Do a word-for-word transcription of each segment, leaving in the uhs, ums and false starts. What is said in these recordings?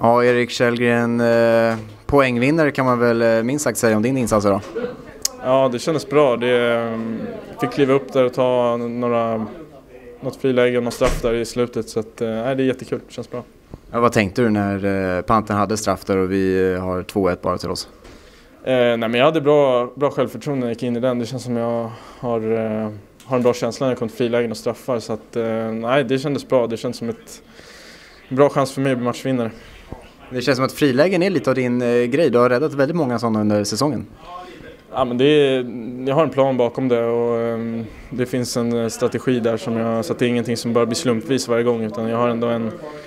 Ja, Erik Källgren, eh, poängvinnare kan man väl eh, minst sagt säga om din insats idag. Ja, det kändes bra. Det fick kliva upp där och ta några, något friläge och något straff där i slutet. Så att, nej, det är jättekul. Det känns bra. Ja, vad tänkte du när eh, Pantern hade straff där och vi har två ett bara till oss? Eh, nej, men jag hade bra, bra självförtroende när jag gick in i den. Det känns som jag har, eh, har en bra känsla när jag kom till frilägen och straffar. Så att, eh, nej, det kändes bra. Det känns som ett bra chans för mig att bli matchvinnare. Det känns som att frilägen är lite av din eh, grej. Du har räddat väldigt många sådana under säsongen. Ja, men det är, jag har en plan bakom det och um, det finns en strategi där som jag, så att det är ingenting som bara blir slumpvis varje gång, utan jag har ändå en,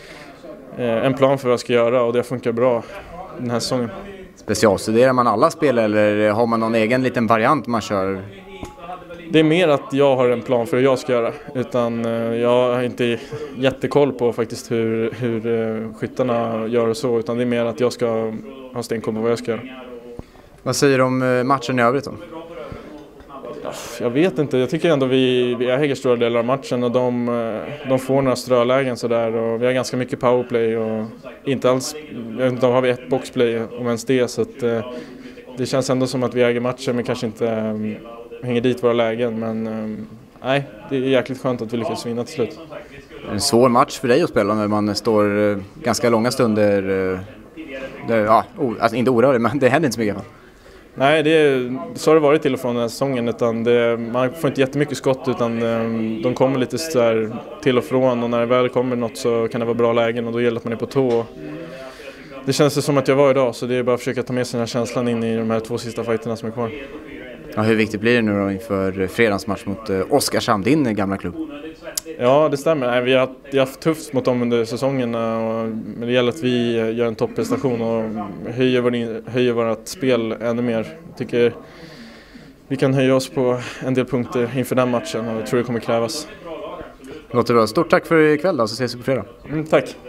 en plan för vad jag ska göra och det funkar bra den här säsongen. Specialstuderar man alla spel eller har man någon egen liten variant man kör? Det är mer att jag har en plan för hur jag ska göra, utan jag har inte jättekoll på faktiskt hur, hur skyttarna gör och så, utan det är mer att jag ska ha stenkoll på vad jag ska göra. Vad säger du om matchen i övrigt då? Jag vet inte, jag tycker ändå vi, vi äger stora delar av matchen och de, de får några strölägen sådär och vi har ganska mycket powerplay och inte alls, jag vet inte, har vi ett boxplay om ens det, så att det känns ändå som att vi äger matchen men kanske inte hänger dit våra lägen, men nej, det är jäkligt skönt att vi lyckas vinna till slut. Det är en svår match för dig att spela när man står ganska långa stunder, där, ja, alltså inte orörlig, men det händer inte så mycket. Nej, det är, så har det varit till och från den här säsongen, utan det, man får inte jättemycket skott, utan de kommer lite så här till och från, och när det väl kommer något så kan det vara bra lägen och då gäller det att man är på tå. Det känns det som att jag var idag, så det är bara att försöka ta med sig den här känslan in i de här två sista fighterna som är kvar. Ja, hur viktigt blir det nu då inför fredagsmatch mot Oskarshamn, din gamla klubb? Ja, det stämmer. Nej, vi har, vi har haft tufft mot dem under säsongen, och, men det gäller att vi gör en topprestation och höjer, vår, höjer vårt spel ännu mer. Jag tycker vi kan höja oss på en del punkter inför den matchen och jag tror det kommer krävas. Låter bra. Stort tack för ikväll då, så ses vi på fredag. Mm, tack.